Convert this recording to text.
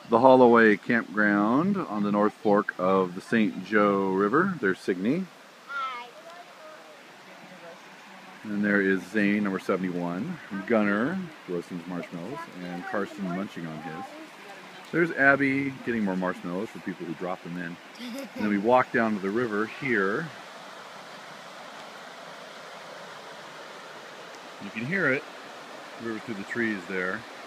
The Holloway Campground on the North Fork of the St. Joe River. There's Signe. And there is Zane, number 71. Gunner, roasting his marshmallows. And Carson munching on his. There's Abby getting more marshmallows for people who drop them in. And then we walk down to the river here. You can hear it. The river through the trees there.